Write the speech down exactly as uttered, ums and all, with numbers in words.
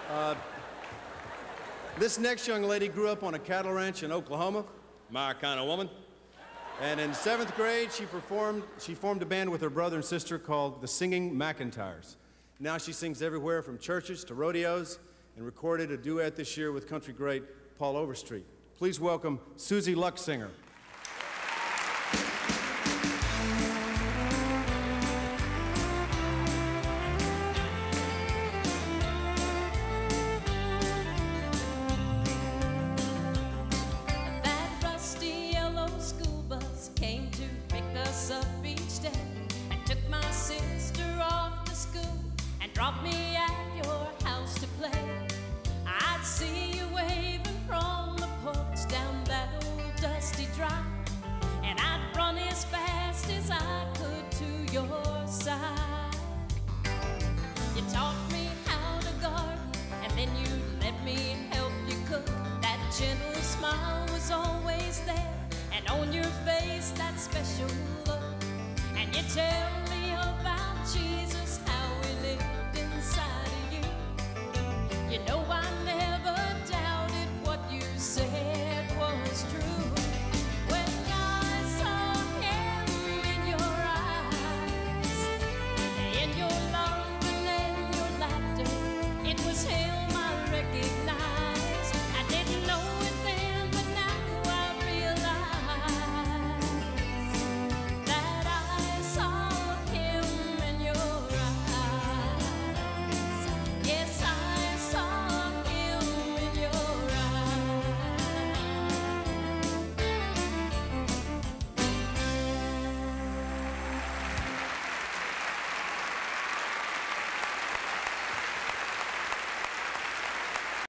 Uh, this next young lady grew up on a cattle ranch in Oklahoma, my kind of woman. And in seventh grade, she performed, she formed a band with her brother and sister called the Singing McIntyres. Now she sings everywhere from churches to rodeos and recorded a duet this year with country great Paul Overstreet. Please welcome Susie Luchsinger.